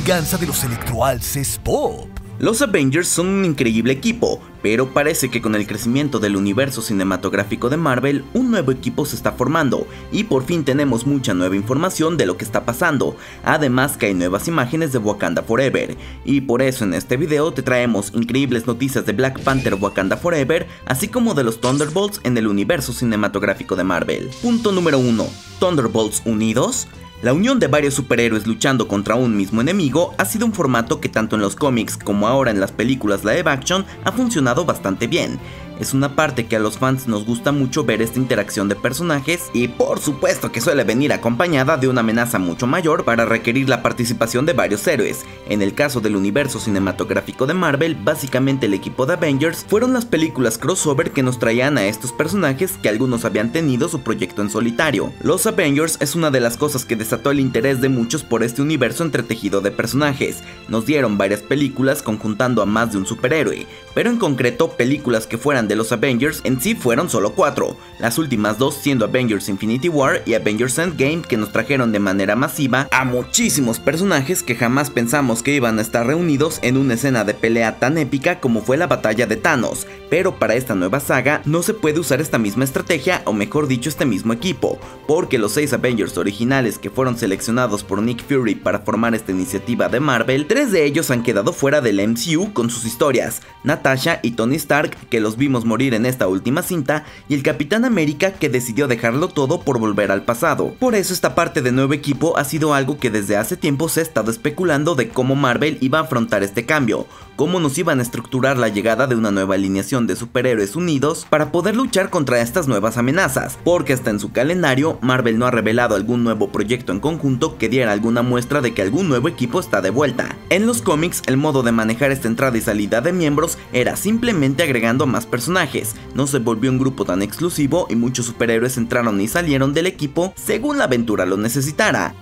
venganza de los electroalces pop. Los Avengers son un increíble equipo, pero parece que con el crecimiento del universo cinematográfico de Marvel, un nuevo equipo se está formando, y por fin tenemos mucha nueva información de lo que está pasando, además que hay nuevas imágenes de Wakanda Forever, y por eso en este video te traemos increíbles noticias de Black Panther Wakanda Forever, así como de los Thunderbolts en el universo cinematográfico de Marvel. Punto número 1. ¿Thunderbolts unidos? La unión de varios superhéroes luchando contra un mismo enemigo ha sido un formato que tanto en los cómics como ahora en las películas live action ha funcionado bastante bien. Es una parte que a los fans nos gusta mucho ver esta interacción de personajes y por supuesto que suele venir acompañada de una amenaza mucho mayor para requerir la participación de varios héroes. En el caso del universo cinematográfico de Marvel, básicamente el equipo de Avengers fueron las películas crossover que nos traían a estos personajes que algunos habían tenido su proyecto en solitario. Los Avengers es una de las cosas que desató el interés de muchos por este universo entretejido de personajes. Nos dieron varias películas conjuntando a más de un superhéroe, pero en concreto películas que fueran de los Avengers en sí fueron solo 4, las últimas 2 siendo Avengers Infinity War y Avengers Endgame, que nos trajeron de manera masiva a muchísimos personajes que jamás pensamos que iban a estar reunidos en una escena de pelea tan épica como fue la batalla de Thanos. Pero para esta nueva saga no se puede usar esta misma estrategia, o mejor dicho este mismo equipo, porque los 6 Avengers originales que fueron seleccionados por Nick Fury para formar esta iniciativa de Marvel, 3 de ellos han quedado fuera del MCU con sus historias: Natasha y Tony Stark, que los vimos morir en esta última cinta, y el Capitán América, que decidió dejarlo todo por volver al pasado. Por eso esta parte de nuevo equipo ha sido algo que desde hace tiempo se ha estado especulando de cómo Marvel iba a afrontar este cambio, cómo nos iban a estructurar la llegada de una nueva alineación de superhéroes unidos para poder luchar contra estas nuevas amenazas, porque hasta en su calendario Marvel no ha revelado algún nuevo proyecto en conjunto que diera alguna muestra de que algún nuevo equipo está de vuelta. En los cómics el modo de manejar esta entrada y salida de miembros era simplemente agregando más personajes, no se volvió un grupo tan exclusivo y muchos superhéroes entraron y salieron del equipo según la aventura lo necesitara.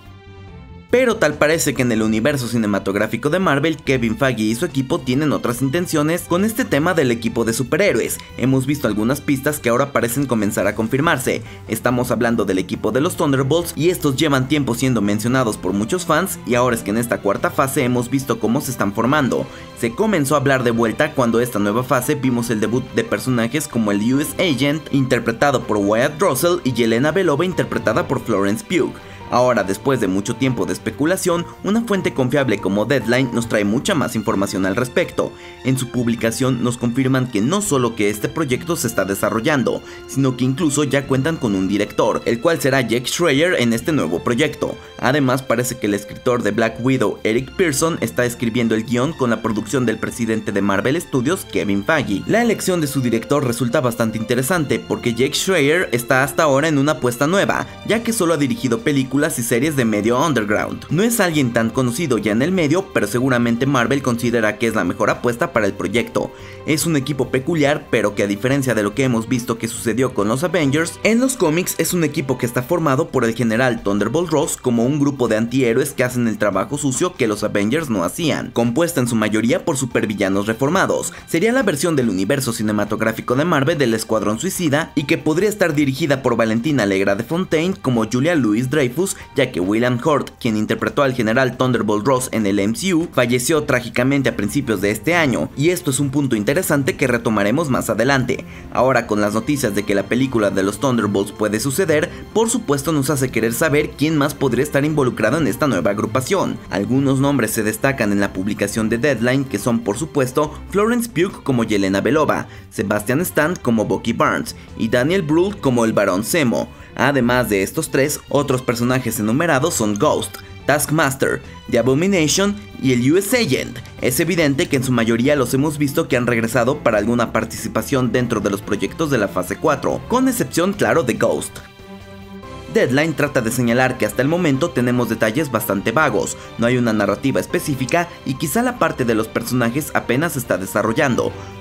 Pero tal parece que en el universo cinematográfico de Marvel, Kevin Feige y su equipo tienen otras intenciones con este tema del equipo de superhéroes. Hemos visto algunas pistas que ahora parecen comenzar a confirmarse. Estamos hablando del equipo de los Thunderbolts, y estos llevan tiempo siendo mencionados por muchos fans, y ahora es que en esta cuarta fase hemos visto cómo se están formando. Se comenzó a hablar de vuelta cuando esta nueva fase vimos el debut de personajes como el US Agent, interpretado por Wyatt Russell, y Yelena Belova, interpretada por Florence Pugh. Ahora, después de mucho tiempo de especulación, una fuente confiable como Deadline nos trae mucha más información al respecto. En su publicación nos confirman que no solo que este proyecto se está desarrollando, sino que incluso ya cuentan con un director, el cual será Jack Schreier en este nuevo proyecto. Además, parece que el escritor de Black Widow, Eric Pearson, está escribiendo el guión con la producción del presidente de Marvel Studios, Kevin Feige. La elección de su director resulta bastante interesante porque Jack Schreier está hasta ahora en una apuesta nueva, ya que solo ha dirigido películas y series de medio underground. No es alguien tan conocido ya en el medio, pero seguramente Marvel considera que es la mejor apuesta para el proyecto. Es un equipo peculiar, pero que a diferencia de lo que hemos visto que sucedió con los Avengers, en los cómics es un equipo que está formado por el general Thunderbolt Ross como un grupo de antihéroes que hacen el trabajo sucio que los Avengers no hacían, compuesta en su mayoría por supervillanos reformados. Sería la versión del universo cinematográfico de Marvel del Escuadrón Suicida, y que podría estar dirigida por Valentina Allegra de Fontaine como Julia Louis-Dreyfus, ya que William Hurt, quien interpretó al general Thunderbolt Ross en el MCU, falleció trágicamente a principios de este año, y esto es un punto interesante que retomaremos más adelante. Ahora, con las noticias de que la película de los Thunderbolts puede suceder, por supuesto nos hace querer saber quién más podría estar involucrado en esta nueva agrupación. Algunos nombres se destacan en la publicación de Deadline, que son por supuesto Florence Pugh como Yelena Belova, Sebastian Stan como Bucky Barnes y Daniel Brühl como el Barón Zemo. Además de estos 3, otros personajes enumerados son Ghost, Taskmaster, The Abomination y el US Agent. Es evidente que en su mayoría los hemos visto que han regresado para alguna participación dentro de los proyectos de la fase 4, con excepción claro de Ghost. Deadline trata de señalar que hasta el momento tenemos detalles bastante vagos, no hay una narrativa específica y quizá la parte de los personajes apenas se está desarrollando.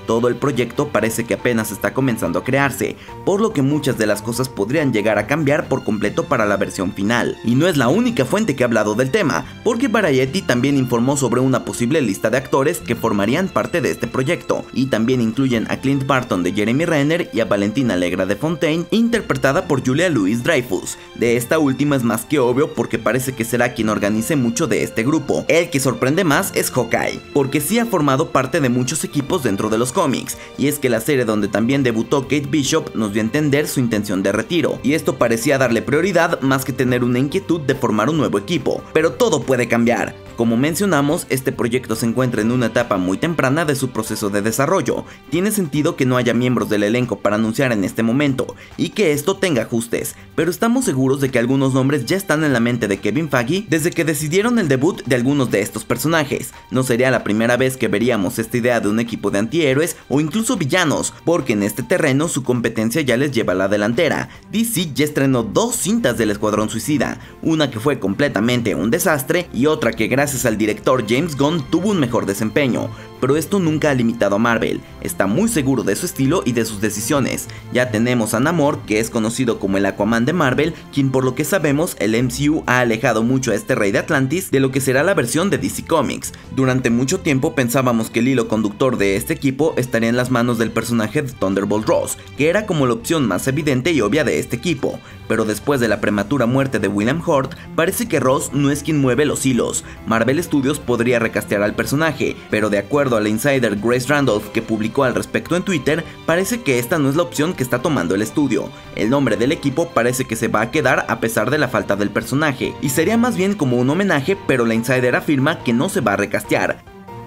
todo el proyecto parece que apenas está comenzando a crearse, por lo que muchas de las cosas podrían llegar a cambiar por completo para la versión final. Y no es la única fuente que ha hablado del tema, porque Variety también informó sobre una posible lista de actores que formarían parte de este proyecto, y también incluyen a Clint Barton de Jeremy Renner y a Valentina Allegra de Fontaine, interpretada por Julia Louis-Dreyfus. De esta última es más que obvio porque parece que será quien organice mucho de este grupo. El que sorprende más es Hawkeye, porque sí ha formado parte de muchos equipos dentro de los cómics, y es que la serie donde también debutó Kate Bishop nos dio a entender su intención de retiro, y esto parecía darle prioridad más que tener una inquietud de formar un nuevo equipo. Pero todo puede cambiar. Como mencionamos, este proyecto se encuentra en una etapa muy temprana de su proceso de desarrollo. Tiene sentido que no haya miembros del elenco para anunciar en este momento, y que esto tenga ajustes, pero estamos seguros de que algunos nombres ya están en la mente de Kevin Feige desde que decidieron el debut de algunos de estos personajes. No sería la primera vez que veríamos esta idea de un equipo de antihéroes o incluso villanos, porque en este terreno su competencia ya les lleva a la delantera. DC ya estrenó 2 cintas del Escuadrón Suicida, una que fue completamente un desastre y otra que gracias al director James Gunn tuvo un mejor desempeño, pero esto nunca ha limitado a Marvel. Está muy seguro de su estilo y de sus decisiones. Ya tenemos a Namor, que es conocido como el Aquaman de Marvel, quien por lo que sabemos el MCU ha alejado mucho a este rey de Atlantis de lo que será la versión de DC Comics. Durante mucho tiempo pensábamos que el hilo conductor de este equipo estaría en las manos del personaje de Thunderbolt Ross, que era como la opción más evidente y obvia de este equipo, pero después de la prematura muerte de William Hurt, parece que Ross no es quien mueve los hilos. Marvel Studios podría recastear al personaje, pero de acuerdo a la insider Grace Randolph que publicó al respecto en Twitter, parece que esta no es la opción que está tomando el estudio. El nombre del equipo parece que se va a quedar a pesar de la falta del personaje, y sería más bien como un homenaje, pero la insider afirma que no se va a recastear.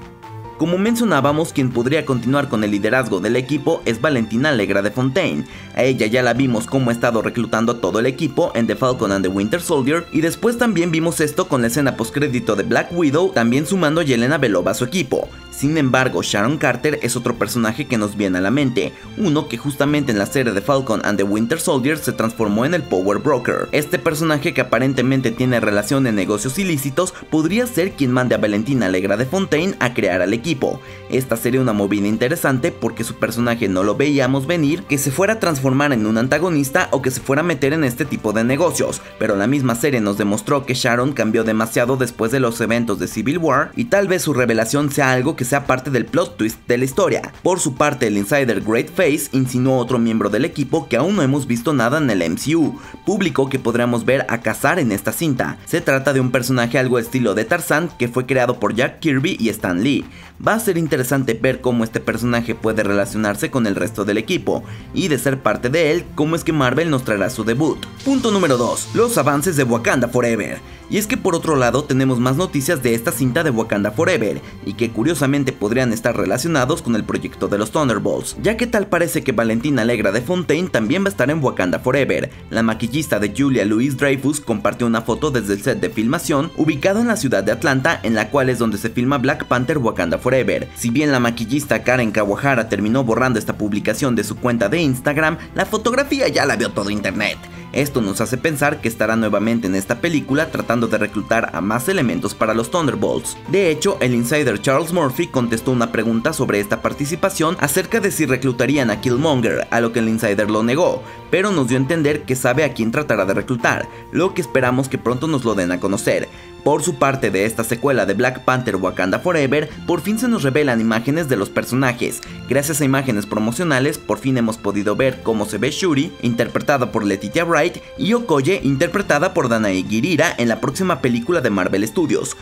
Como mencionábamos, quien podría continuar con el liderazgo del equipo es Valentina Allegra de Fontaine. A ella ya la vimos como ha estado reclutando a todo el equipo en The Falcon and the Winter Soldier, y después también vimos esto con la escena postcrédito de Black Widow, también sumando a Yelena Belova a su equipo. Sin embargo, Sharon Carter es otro personaje que nos viene a la mente, uno que justamente en la serie de Falcon and the Winter Soldier se transformó en el Power Broker. Este personaje, que aparentemente tiene relación en negocios ilícitos, podría ser quien mande a Valentina Allegra de Fontaine a crear al equipo. Esta sería una movida interesante porque su personaje no lo veíamos venir, que se fuera a transformar en un antagonista o que se fuera a meter en este tipo de negocios, pero la misma serie nos demostró que Sharon cambió demasiado después de los eventos de Civil War, y tal vez su revelación sea algo que sea parte del plot twist de la historia. Por su parte, el insider Great Face insinuó otro miembro del equipo que aún no hemos visto nada en el MCU. Publicó que podríamos ver a Kazar en esta cinta. Se trata de un personaje algo estilo de Tarzan que fue creado por Jack Kirby y Stan Lee. Va a ser interesante ver cómo este personaje puede relacionarse con el resto del equipo, y de ser parte de él, cómo es que Marvel nos traerá su debut. Punto número 2. Los avances de Wakanda Forever. Y es que por otro lado tenemos más noticias de esta cinta de Wakanda Forever, y que curiosamente podrían estar relacionados con el proyecto de los Thunderbolts, ya que tal parece que Valentina Allegra de Fontaine también va a estar en Wakanda Forever. La maquillista de Julia Louis-Dreyfus compartió una foto desde el set de filmación, ubicado en la ciudad de Atlanta, en la cual es donde se filma Black Panther Wakanda Forever. Si bien la maquillista Karen Kawahara terminó borrando esta publicación de su cuenta de Instagram, la fotografía ya la vio todo internet. Esto nos hace pensar que estará nuevamente en esta película tratando de reclutar a más elementos para los Thunderbolts. De hecho, el insider Charles Murphy contestó una pregunta sobre esta participación acerca de si reclutarían a Killmonger, a lo que el insider lo negó, pero nos dio a entender que sabe a quién tratará de reclutar, lo que esperamos que pronto nos lo den a conocer. Por su parte, de esta secuela de Black Panther Wakanda Forever, por fin se nos revelan imágenes de los personajes. Gracias a imágenes promocionales, por fin hemos podido ver cómo se ve Shuri, interpretada por Letitia Wright, y Okoye, interpretada por Danae Gurira, en la próxima película de Marvel Studios.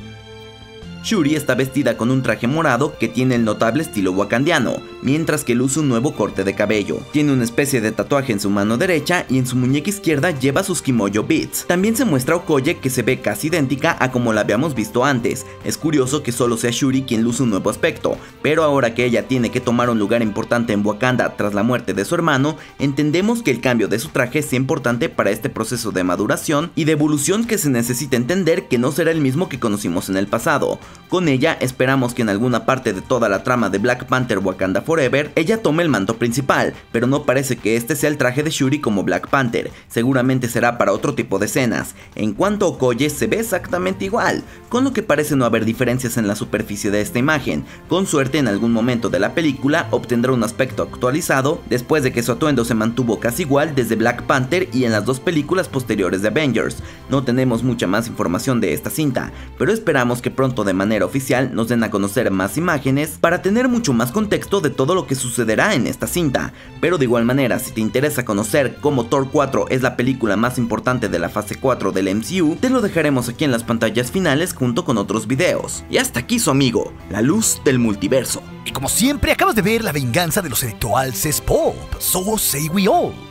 Shuri está vestida con un traje morado que tiene el notable estilo wakandiano, mientras que luce un nuevo corte de cabello. Tiene una especie de tatuaje en su mano derecha y en su muñeca izquierda lleva sus Kimoyo Beads. También se muestra Okoye, que se ve casi idéntica a como la habíamos visto antes. Es curioso que solo sea Shuri quien luce un nuevo aspecto, pero ahora que ella tiene que tomar un lugar importante en Wakanda tras la muerte de su hermano, entendemos que el cambio de su traje es importante para este proceso de maduración y de evolución que se necesita entender que no será el mismo que conocimos en el pasado. Con ella esperamos que en alguna parte de toda la trama de Black Panther Wakanda Forever, ella tome el manto principal, pero no parece que este sea el traje de Shuri como Black Panther, seguramente será para otro tipo de escenas. En cuanto a Okoye, se ve exactamente igual, con lo que parece no haber diferencias en la superficie de esta imagen. Con suerte en algún momento de la película obtendrá un aspecto actualizado, después de que su atuendo se mantuvo casi igual desde Black Panther y en las dos películas posteriores de Avengers. No tenemos mucha más información de esta cinta, pero esperamos que pronto de manera oficial nos den a conocer más imágenes para tener mucho más contexto de todo lo que sucederá en esta cinta. Pero de igual manera, si te interesa conocer cómo Thor 4 es la película más importante de la fase 4 del MCU, te lo dejaremos aquí en las pantallas finales junto con otros videos. Y hasta aquí su amigo, la luz del multiverso. Y como siempre, acabas de ver la venganza de los Electroals es Pop. So say we all.